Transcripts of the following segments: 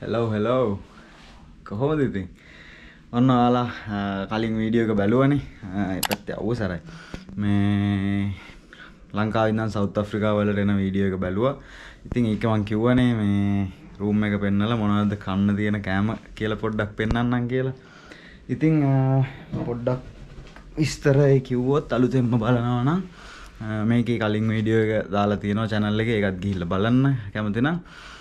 hello කොහොමද ඉතින් ඔන්න ඔයාලා කලින් වීඩියෝ එක බැලුවනේ ඒ පැත්තේ අවසරයි මේ ලංකාවේ ඉඳන් සවුත් අප්‍රිකාව වලට එන වීඩියෝ එක බැලුවා ඉතින් ඒක මං කිව්වනේ මේ රූම් එක පෙන්නලා මොනවද කන්න තියෙන කෑම කියලා පොඩ්ඩක් පෙන්නන්නම් කියලා ඉතින් පොඩ්ඩක් විස්තර ඒ කිව්වොත් අලුතෙන්ම බලනවා නම් මේකේ කලින් වීඩියෝ එක දාලා තියෙනවා channel එකේ ඒකත් ගිහිල්ලා බලන්න කැමති නම්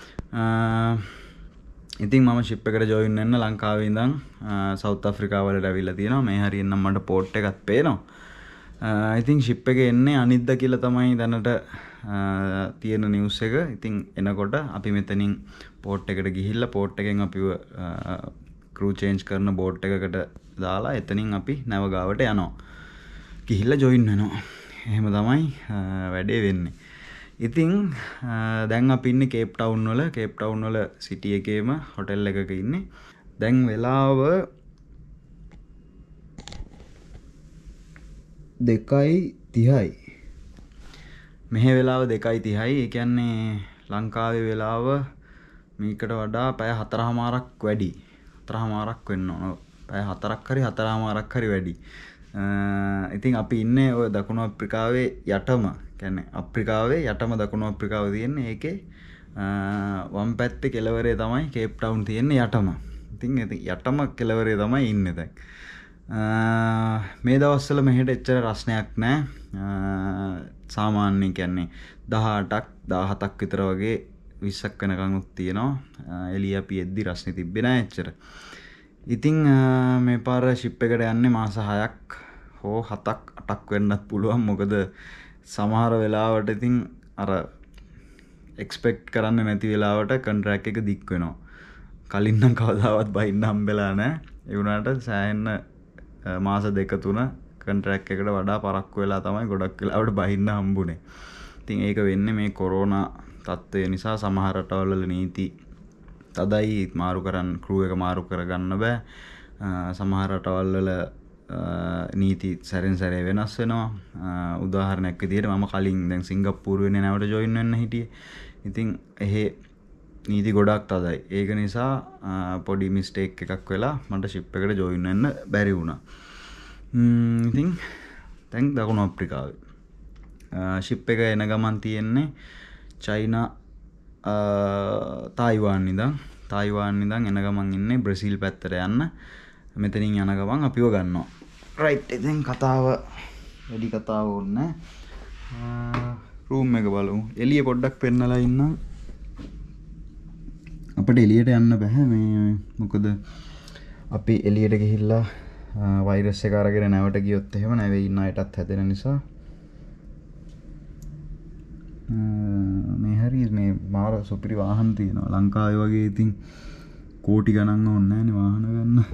ඉතින් මම ෂිප් එකට ජොයින් වෙන්න ලංකාවේ ඉඳන් සවුත් අප්‍රිකාව වලට ඇවිල්ලා තියෙනවා මේ හරියෙන් නම් මට පෝට් එකක් පේනවා ඉතින් ෂිප් එකේ එන්නේ අනිද්දා කියලා තමයි දැනට තියෙන නිවුස් එක ඉතින් එනකොට අපි මෙතනින් පෝට් එකට ගිහිල්ලා පෝට් එකෙන් අපිව ක්‍රූ චේන්ජ් කරන බෝට් එකකට දාලා එතනින් අපි නැව ගාවට යනවා ගිහිල්ලා ජොයින් වෙනවා එහෙම තමයි වැඩේ වෙන්නේ ඉතින් දැන් අපි ඉන්නේ capetown වල සිටි එකේම හොටෙල් එකක ඉන්නේ දැන් වෙලාව 2:30යි මෙහි වෙලාව 2:30යි ඒ කියන්නේ ලංකාවේ වෙලාව මේකට වඩා පැය 4:00මාරක් වැඩි 4:00මාරක් වෙන්න ඕන පැය 4ක් හරි 4:00මාරක් හරි වැඩි ඉතින් අපි ඉන්නේ ඔය දකුණු අප්‍රිකාවේ යටම කියන්නේ අප්‍රිකාවේ යටම දකුණු අප්‍රිකාව තියෙන්නේ ඒකේ වම් පැත්තේ කෙළවරේ තමයි capetown තියෙන්නේ යටම. ඉතින් යටම කෙළවරේ තමයි ඉන්නේ දැන්. මේ දවස්වල මෙහෙට එච්චර රස්නයක් නැහැ. සාමාන්‍ය කියන්නේ 18ක් 17ක් විතර වගේ 20ක් වෙනකන් උත් තියෙනවා. එළිය අපි එද්දි රස්නේ තිබ්බේ නැහැ එච්චර. ඉතින් මේ පාර ෂිප් එකට යන්නේ මාස 6ක් හෝ 7ක් 8ක් වෙන්නත් පුළුවන් මොකද සමහර වෙලාවට ඉතින් අර එක්ස්පෙක්ට් කරන්න නැති වෙලාවට කොන්ට්‍රැක්ට් එක දික් වෙනවා. කලින් නම් කවදාවත් බහින්න හම්බෙලා නැහැ. ඒ වුණාට සෑහෙන මාස 2-3 කොන්ට්‍රැක්ට් එකට වඩා පරක්කු වෙලා තමයි ගොඩක් වෙලාවට බහින්න හම්බුනේ. ඉතින් ඒක වෙන්නේ මේ කොරෝනා තත්ත්වය නිසා සමහර රටවල් වල නීති තදයි මාරු කරන්න ක්‍රූ එක මාරු කරගන්න බෑ. සමහර රටවල් වල නීති සැරෙන් සැරේ වෙනස් වෙනවා උදාහරණයක් විදිහට මම කලින් දැන් සිංගප්පූරුවේ නැවට ජොයින් වෙන්න හිටියේ. ඉතින් එහෙ නීති ගොඩක් තදයි. ඒක නිසා පොඩි මිස්ටේක් එකක් වෙලා මට ෂිප් එකට ජොයින් වෙන්න බැරි වුණා. ඉතින් දැන් දකුණු අප්‍රිකාවේ ෂිප් එක එන ගමන් තියෙන්නේ චයිනා තායිවාන් ඉඳන් එන ගමන් ඉන්නේ බ්‍රසීල් පැත්තට යන්න. මෙතනින් යන ගමන් අපිව ගන්නවා. රයිට් ඉතින් කතාව වැඩි කතාව ඕනේ රූම් එක බලමු. එළිය පොඩ්ඩක් පෙන්නලා ඉන්නම්. අපිට එළියට යන්න බෑ මේ මොකද අපි එළියට ගිහිල්ලා වෛරස් එක අරගෙන නැවට ගියොත් එහෙම නැවේ ඉන්න අයටත් හැදෙන නිසා මේ හරි මේ මාර සුපිරි වාහන තියෙනවා ලංකාවේ වගේ ඉතින් කෝටි ගණන් ඕනේ නැහැනේ වාහන ගන්න.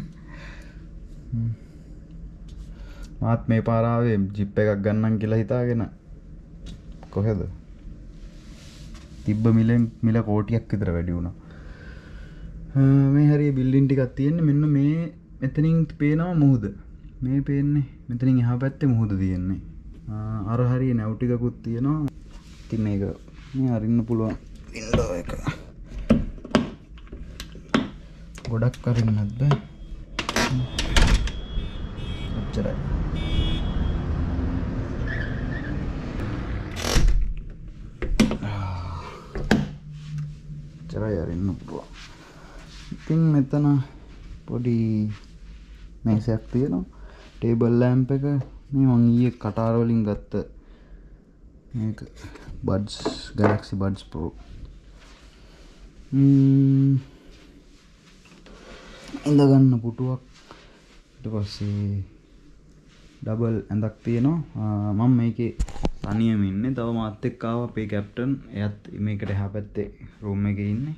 මාත් මේ පාර ආවේ ජිප් එකක් ගන්නම් කියලා හිතාගෙන කොහෙද? තිබ්බ මිල කෝටියක් විතර වැඩි වුණා. මේ හරිය බිල්ඩින් ටිකක් තියෙන්නේ මෙන්න මේ මෙතනින් පේනවා මුහුද. මේ පේන්නේ මෙතනින් එහා පැත්තේ මුහුද තියෙන්නේ. අර හරිය නැව් ටිකකුත් තියෙනවා. ඉතින් මේක මේ අරින්න පුළුවන් වින්ඩෝ එක. ගොඩක් අරින්නත් බෑ. ඔච්චරයි. ඔච්චරයි අරින්න පුළුවන්. ඉතින් මෙතන පොඩි මේසයක් තියෙනවා. ටේබල් ලැම්ප් එක මේ මං ඊයේ කටාර වලින් ගත්ත මේක බඩ්ස් Galaxy Buds Pro. ඉඳ ගන්න පුටුවක් ඊට පස්සේ ඩබල් ඇඳක් තියෙනවා. මම මේකේ තනියම ඉන්නේ. තව මාත් එක්ක ආවා අපේ කැප්ටන්. එයාත් මේකට එහා පැත්තේ රූම් එකේ ඉන්නේ.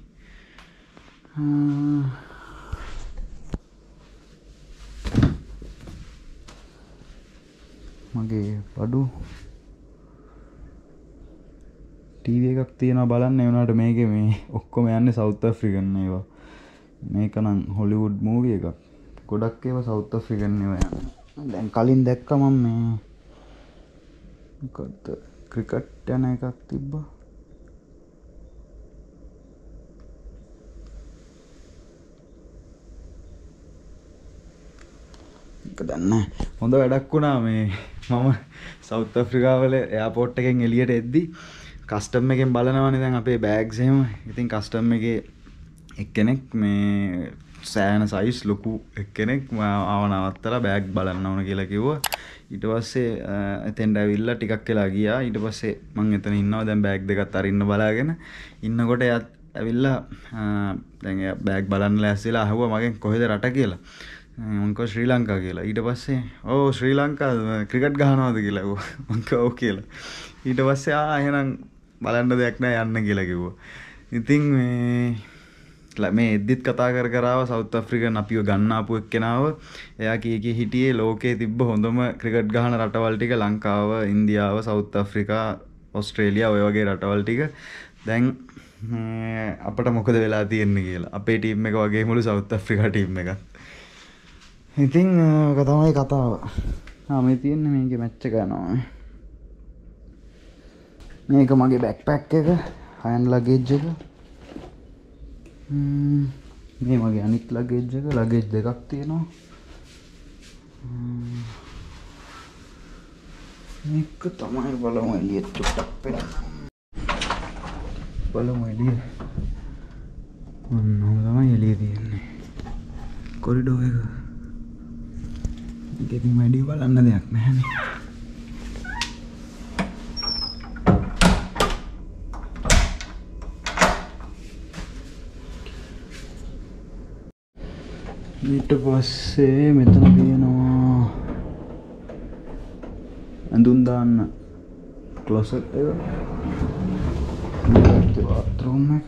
මගේ බඩු ටීවී එකක් තියෙනවා බලන්න. ඒ වුණාට මේකේ මේ ඔක්කොම යන්නේ සවුත් අප්‍රිකන් ඒවා. මේක නම් හොලිවුඩ් මූවි එකක්. ගොඩක් ඒවා සවුත් අප්‍රිකන් ඒවා යන්නේ. දැන් කලින් දැක්ක මම මේ මොකද්ද ක්‍රිකට් යන එකක් තිබ්බා. එක දැන් නැහැ. හොඳ වැඩක් වුණා මේ මම සවුත් අප්‍රිකාවල එයාපෝට් එකෙන් එළියට එද්දි කස්ටම් එකෙන් බලනවානේ දැන් අපේ බෑග්ස් එහෙම. ඉතින් කස්ටම් එකේ එක්කෙනෙක් මේ සෑහෙන සයිස් ලොකු එක්කෙනෙක් ආව නවත්තලා බෑග් බලන්න ඕන කියලා කිව්වා. ඊට පස්සේ එතෙන්ට ඇවිල්ලා ටිකක් වෙලා ගියා. ඊට පස්සේ මං එතන ඉන්නවා දැන් බෑග් දෙකත් අරින්න බලාගෙන. ඉන්නකොට එයාත් ඇවිල්ලා දැන් එයා බෑග් බලන්න ලෑස්තිලා අහුවා මගෙන් කොහෙද රට කියලා. මං කිව්වා ශ්‍රී ලංකා කියලා. ඊට පස්සේ ඔව් ශ්‍රී ලංකා ක්‍රිකට් ගහනවාද කියලා කිව්වා. මං කිව්වා ඔව් කියලා. ඊට පස්සේ එහෙනම් බලන්න දෙයක් නැහැ යන්න කියලා කිව්වා. ඉතින් මේ එද්දිත් කතා කර ආව සවුත් අප්‍රිකන් අපිව ගන්න ආපු එක්කෙනාව එයා කී හිටියේ ලෝකේ තිබ්බ හොඳම ක්‍රිකට් ගහන රටවල් ටික ලංකාව, ඉන්දියාව, සවුත් අප්‍රිකා, ඕස්ට්‍රේලියා ඔය වගේ රටවල් ටික. දැන් අපිට මොකද වෙලා තියෙන්නේ කියලා. අපේ ටීම් එක වගේ මුළු සවුත් අප්‍රිකා ටීම් එකත්. ඉතින් ඔක තමයි කතාව. මේ තියෙන්නේ මේකේ මැච් එක යනවා. මේක මගේ බෑක්පැක් එක, හෑන්ඩ් ලගේජ් එක. මේ මගේ අනිත් ලගේජ් එක, ලගේජ් දෙකක් තියෙනවා. මේක තමයි බලමු එළියට චුට්ටක් පෙන්නන්න. බලමු එළිය. මොනවා තමයි එළිය තියෙන්නේ. කොරිඩෝ එක. ඉතින් වැඩි බලන්න දෙයක් නැහැනේ. ඊට පස්සේ මෙතන තියෙනවා ඇඳුම් දාන්න ක්ලෝසට් එක, බාත්රූම් එක.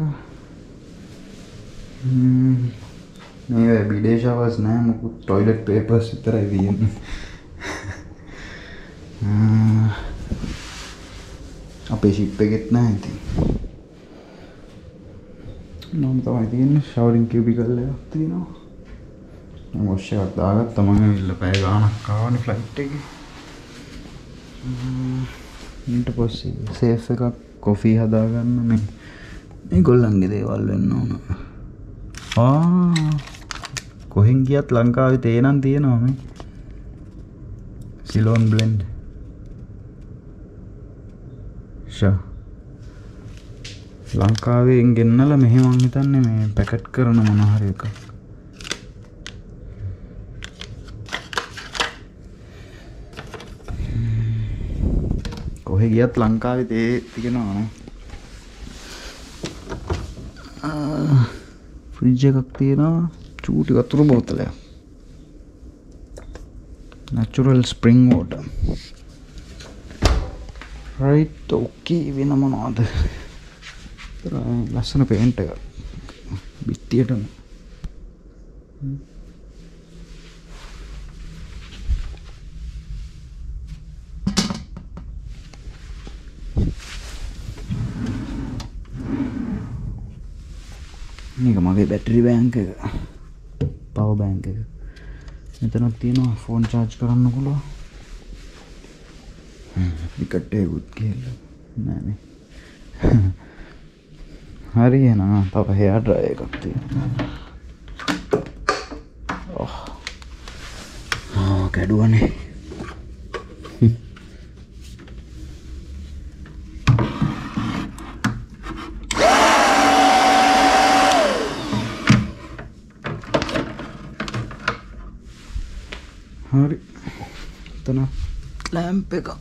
මේ බිඩේ ෂවර්ස් නෑ, මොකුත් ටොයිලට් පේපර්ස් විතරයි තියෙන්නේ. අපේ ෂිප් එකෙත් නෑ ඉතින්. නම් තමයි තියෙන්නේ. ෂවරින් කියුබිකල් එකක් තියෙනවා. වොෂ් එකක් දාගත්තා මම ඇවිල්ලා පැය ගාණක් ආවනේ ෆ්ලයිට් එකේ. ඊට පස්සේ සේෆ් එකක් කොෆි හදාගන්න මේ ගොල්ලන්ගේ දේවල් වෙන්න ඕන. කොහෙන් ගියත් ලංකාවේ තේ නම් තියෙනවා මේ. Ceylon blend. ලංකාවෙන් ගෙන්නලා මෙහෙ මං හිතන්නේ මේ පැකට් කරන මොන හරි එකක්. කොහෙ ගියත් ලංකාවේ තේ තියෙනවා නේ. ෆ්‍රිජ් එකක් තියෙනවා, චූටි වතුර බෝතලයක්. natural spring water. right, okay වෙන මොනවද? ලස්සන පේන්ට් එකක්. බිත්තියට මේක මගේ බැටරි බෑන්ක් එක, පවර් බෑන්ක් එක. මෙතනක් තියෙනවා ෆෝන් charge කරන්න පුළුවන්. විකට් එකකුත් කියලා නෑනේ. හරි එහෙනම් තව hair dryer එකක් තියෙනවා. කැඩුවනේ. හරි. එතන ලැම්ප් එකක්.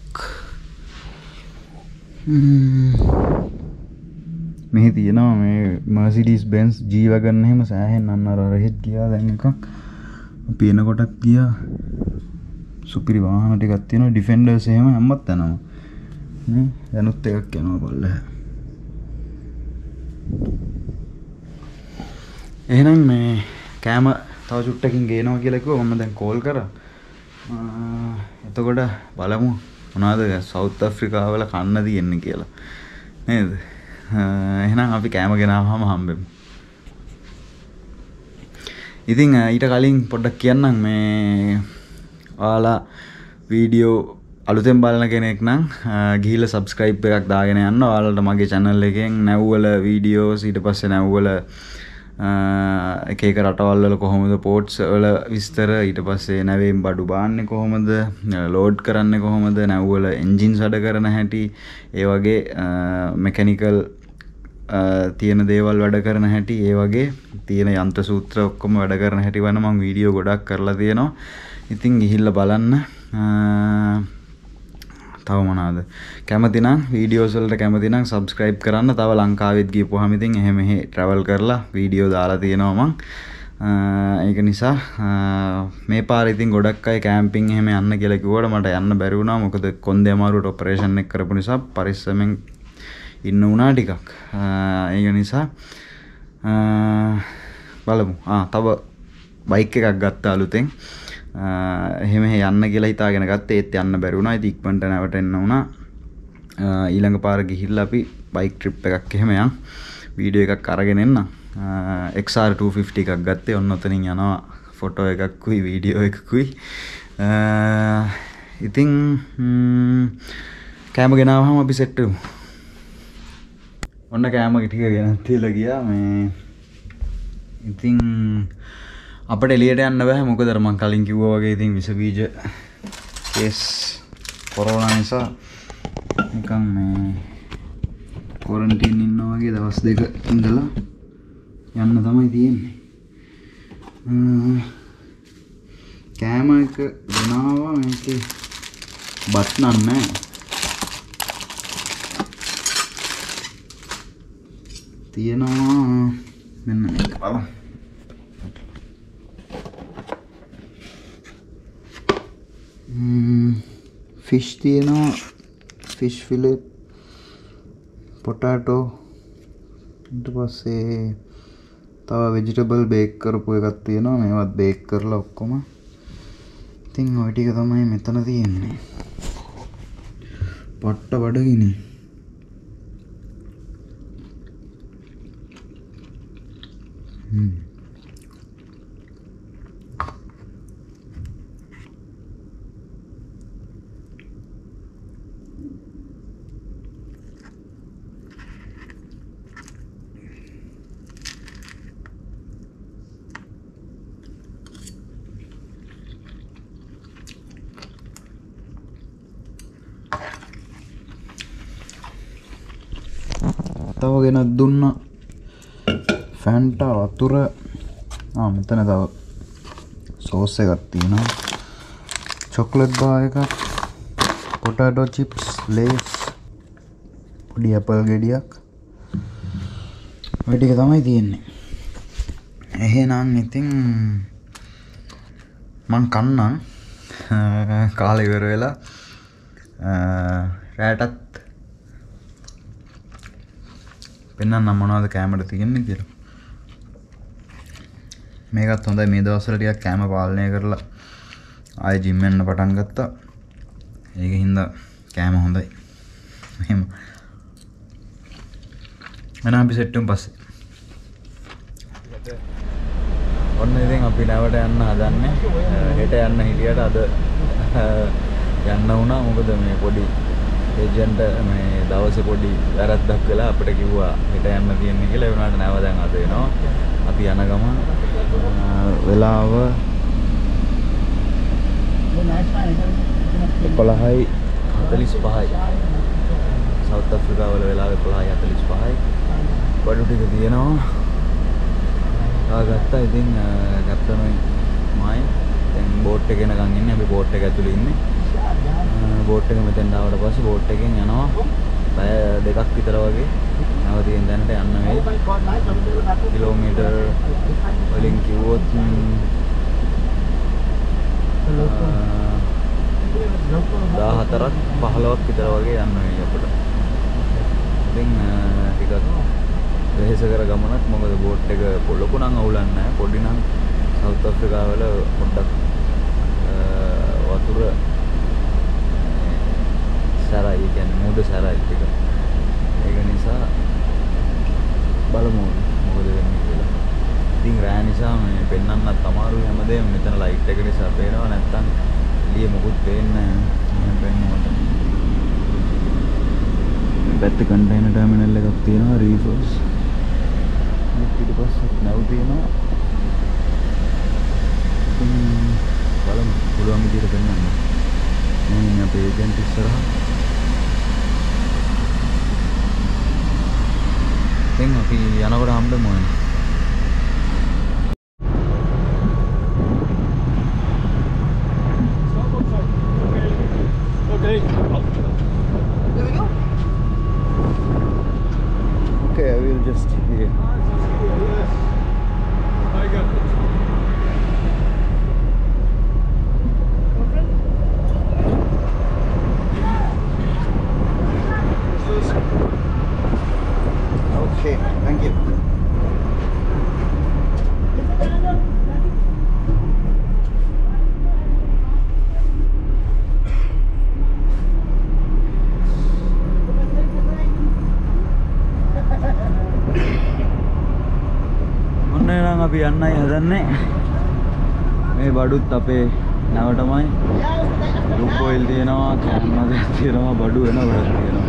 මේ තියෙනවා මේ Mercedes Benz G wagon එහෙම සෑහෙන අර රෙහෙත් ගියා දැන් එකක්. අපි එනකොටත් ගියා. සුපිරි වාහන ටිකක් තියෙනවා. Defenders එහෙම හැමත් යනවා. නේ දැනුත් එකක් යනවා බල්ලා. එහෙනම් මේ කෑම තව චුට්ටකින් ගේනවා කියලා කිව්වා. මම දැන් කෝල් කරා. එතකොට බලමු මොනවද සවුත් අප්‍රිකාවල කන්න තියෙන්නේ කියලා. නේද? එහෙනම් අපි කෑම ගෙනාවම හම්බෙමු. ඉතින් ඊට කලින් පොඩ්ඩක් කියන්නම් මේ ඔයාලා වීඩියෝ අලුතෙන් බලන කෙනෙක් නම් ගිහිල්ලා subscribe එකක් දාගෙන යන්න. ඔයාලට මගේ channel එකෙන් නැව්වල වීඩියෝස් ඊට පස්සේ නැව්වල එක එක රටවල් වල කොහොමද පෝට්ස් වල විස්තර ඊට පස්සේ නැවෙන් බඩු බාන්නේ කොහොමද ලෝඩ් කරන්නේ කොහොමද නැව් වල එන්ජින්ස් වැඩ කරන හැටි ඒ වගේ මෙකැනිකල් තියෙන දේවල් වැඩ කරන හැටි ඒ වගේ තියෙන යන්ත්‍ර සූත්‍ර ඔක්කොම වැඩ කරන හැටි වන මම වීඩියෝ ගොඩක් කරලා තියෙනවා. ඉතින් ගිහිල්ලා බලන්න. තව මොනවාද කැමති නම් වීඩියෝස් වලට කැමති නම් subscribe කරන්න. තව ලංකාවෙත් ගිහපුවාම ඉතින් එහෙ මෙහෙ travel කරලා වීඩියෝ දාලා තියෙනවා මං. ඒක නිසා මේ පාර ඉතින් ගොඩක් අය කැම්පින් එහෙම යන්න කියලා කිව්වට මට යන්න බැරි වුණා. මොකද කොන්දේ අමාරුවට ඔපරේෂන් එක කරපු නිසා පරිස්සමෙන් ඉන්න වුණා ටිකක්. ඒක නිසා බලමු. තව බයික් එකක් ගත්තා අලුතෙන්. එහෙම යන්න කියලා හිතාගෙන ගත්තේ ඒත් යන්න බැරි වුණා. ඉතින් ඉක්මනට නැවටෙන්න වුණා. ඊළඟ පාර ගිහිල්ලා අපි බයික් ට්‍රිප් එකක් එහෙම යන් වීඩියෝ එකක් අරගෙන එන්න. XR 250 එකක් ගත්තේ. ඔන්න ඔතනින් යනවා ෆොටෝ එකක්කුයි වීඩියෝ එකකුයි. ඉතින් කෑම ගෙනාවම අපි සෙට් වෙමු. ඔන්න කෑම ටික ගෙනත් තියලා ගියා මේ. ඉතින් අපිට එළියට යන්න බෑ. මොකද අර මම කලින් කිව්වා වගේ ඉතින් විස බීජ කේස් කොරෝනා නිසා නිකන් මේ ක්වොරන්ටයින් ඉන්නවා වගේ දවස් දෙක ඉඳලා යන්න තමයි තියෙන්නේ. කෑම එක ගෙනාවා. මේකේ බත් නෑ. තියෙනවා මෙන්න මේක බලන්න. ෆිෂ් තියෙනවා. ෆිෂ් ෆිලෙට්, පොටැටෝ, ඊට පස්සේ තව වෙජිටබල් බේක් කරපු එකක් තියෙනවා. මේවත් බේක් කරලා ඔක්කොම. ඉතින් ওই ටික තමයි මෙතන තියෙන්නේ. පට්ට බඩගිනි. තව ගෙනත් දුන්නා ෆැන්ටා වතුර. මෙතන තව සෝස් එකක් තියෙනවා. චොක්ලට් බාර් එකක්, පොටැටෝ චිප්ස්, ලේස්, පොඩි ඇපල් ගෙඩියක්. ඔය ටික තමයි තියෙන්නේ. එහෙනම් ඉතින් මං කන්නම්. කාලේ ඉවර වෙලා රැටත් පෙන්නන්න මොනවද කැමරට තියෙන්නේ කියලා. මේකත් හොඳයි. මේ දවස්වල ටිකක් කැම පාලනය කරලා ආයෙ ජිම් යන්න පටන් ගත්තා. ඒක හින්දා කැම හොඳයි. එහෙම. මම අපි සෙට් වෙමු පස්සේ. ඔන්න ඉතින් අපි නැවට යන්න හදන්නේ. හෙට යන්න හිටියට අද යන්න වුණා. මොකද මේ පොඩි ඒජන්ට් මේ දවසේ පොඩි වැරද්දක් වෙලා අපිට කිව්වා හෙට යන්න තියෙන්නේ කියලා. ඒ වුණාට නැව දැන් අද එනවා. අපි යන ගමන් වෙලාව 11:45යි. සවුත් අප්‍රිකාව වල වෙලාව 11:45යි. බඩු ටික තියෙනවා. ආගත්තා. ඉතින් කැප්ටන් මයි දැන් බෝට් එකේ යනකම් ඉන්නේ. අපි බෝට් එක ඇතුලේ ඉන්නේ. බෝට් එක මෙතෙන් ආවට පස්සේ බෝට් එකෙන් යනවා පැය දෙකක් විතර වගේ. නැව තියෙන දැනට යන්න වෙයි. කිලෝමීටර් වලින් කිව්වොත් 14ක් 15ක් විතර වගේ යන්න වෙයි අපිට. ඉතින් ටිකක් වෙහෙස කර ගමනක්. මොකද බෝට් එක ලොකු නම් අවුලක් නැහැ. පොඩි නම් සවුත් අප්‍රිකාව වල පොඩ්ඩක් වතුර සරයි, කියන්නේ මූද සරයි ටික. ඒක නිසා බලමු මොකද වෙන්නේ කියලා. ඉතින් රෑ නිසා මේ පෙන්වන්නත් අමාරුයි හැමදේම. මෙතන ලයිට් එක නිසා පේනවා. නැත්තම් එළිය මොකුත් පේන්නේ නැහැ. මම පෙන්නුවට. මේ පැත්තේ කන්ටේනර් ටර්මිනල් එකක් තියෙනවා. රීෆර්ස් ඊට පස්සේ නැව් තියෙනවා. බලමු පුළුවන් විදිහට පෙන්වන්න. මේ ඉන්නේ අපේ ඒජන්ට් ඉස්සරහා. දැන් අපි යනකොට හම්බෙමු මොනේ. Okay. There we go. Okay, I will just here. Yes. I got it. Okay, thank you. ඔන්න අපි යන්නයි හදන්නේ. මේ බඩුත් අපේ නැවටමයි. රුක් ඔයිල් තියෙනවා, කෑම වගේ තියෙනවා, බඩු වෙන ගොඩක් තියෙනවා.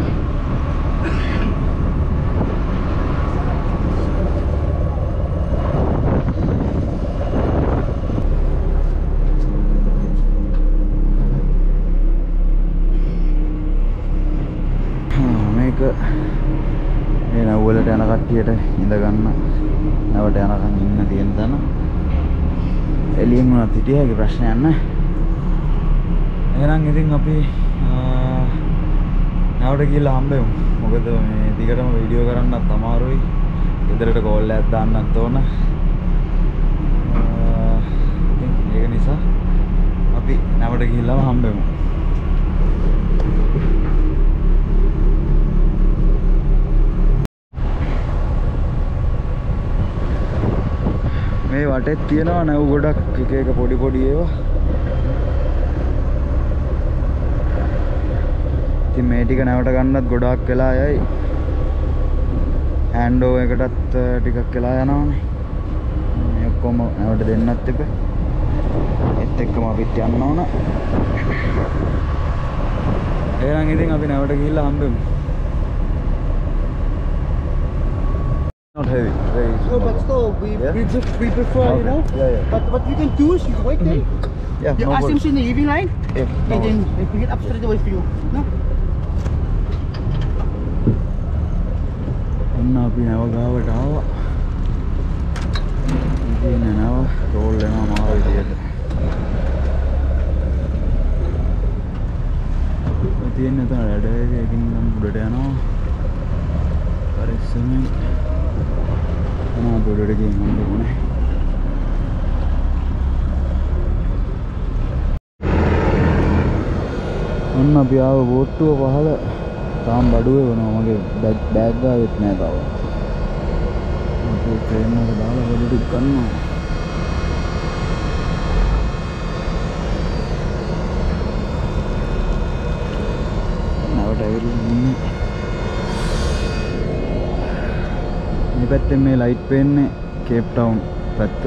මේක මේ නැව්වලට යන කට්ටියට ඉඳ ගන්න නැවට යනකම් ඉන්න තියෙන තැන. එළියෙන් උනත් හිටිය හැකි ප්‍රශ්නයක් නැහැ. එහෙනම් ඉතින් අපි නැවට ගිහලා හම්බෙමු. මොකද මේ දිගටම වීඩියෝ කරන්නත් අමාරුයි. ගෙදරට කෝල් එකක් දාන්නත් ඕන. ඉතින් ඒක නිසා අපි නැවට ගිහලාම හම්බෙමු. මේ වටේ තියෙනවා නැව් ගොඩක් එක එක පොඩි පොඩි ඒවා. ඉතින් මේ ටික නැවට ගන්නත් ගොඩාක් වෙලා යයි. හෑන්ඩ් ඕවර් එකටත් ටිකක් වෙලා යනවානේ. මේ ඔක්කොම නැවට දෙන්නත් එපා. ඒත් එක්කම අපිත් යන්න ඕන. එහෙනම් ඉතින් අපි නැවට ගිහිල්ලා හම්බෙමු. Not heavy. Very No, but still, we prefer, Okay. you know. Yeah. But what you can do is you wait there. Yeah, You no ask him worries. in the evening line, Yeah, no and then worries. we get up straight away for you. No. ඔන්න අපි නැව ගාවට ආවා. ඉතින් නැව roll වෙනවා මාරු විදියට. තියෙන තන රැඩ එකකින් නම් උඩට යනවා. පරිස්සමෙන් උඩට ගිහින් හම්බුනේ. ඔන්න අපි ආව බෝට්ටුව පහල. තාම බඩුවේ වෙනවා. මගේ බෑග් ගාවෙත් නෑ තාම. අපි ට්‍රේන් එක දාලා බඩු ටික ගන්නවා. නැවට ඇවිල්ලා ඉන්නේ. මේ පැත්තෙන් මේ ලයිට් පේන්නේ කේප්ටවුන් පැත්ත.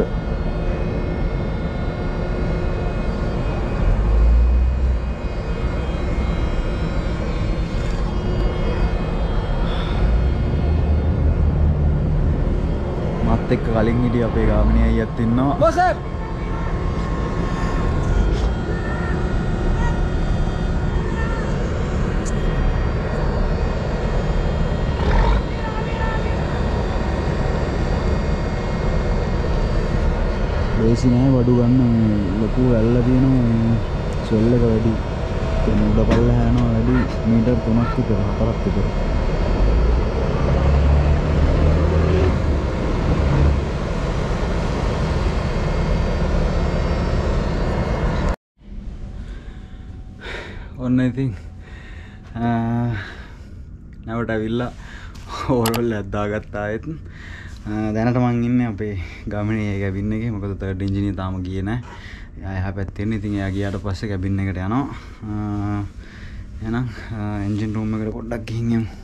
මත් එක්ක කලින් හිටිය අපේ ගාමිණී අයියත් ඉන්නවා. What's up? ලේසි නෑ බඩු ගන්න. මේ ලොකු ඇල්ල තියෙනවා. සෙල් එක වැඩි. ඒ උඩ පල්ල හැනවා වැඩි. මීටර් 3ක් විතර 4ක් විතර. ඔන්න ඉතින් නැවට ඇවිල්ලා ඕවරෝල් එකක් දාගත්තා ආයෙත්. දැනට මං ඉන්නේ අපේ ගාමිණී කැබින් එකේ. මොකද තර්ඩ් එන්ජිනියර් තාම ගියේ නැහැ. එයා එහා පැත්තේ ඉන්නේ. ඉතින් එයා ගියාට පස්සේ කැබින් එකට යනවා. එහෙනම් එන්ජින් රූම් එකට පොඩ්ඩක් ගිහින් යමු.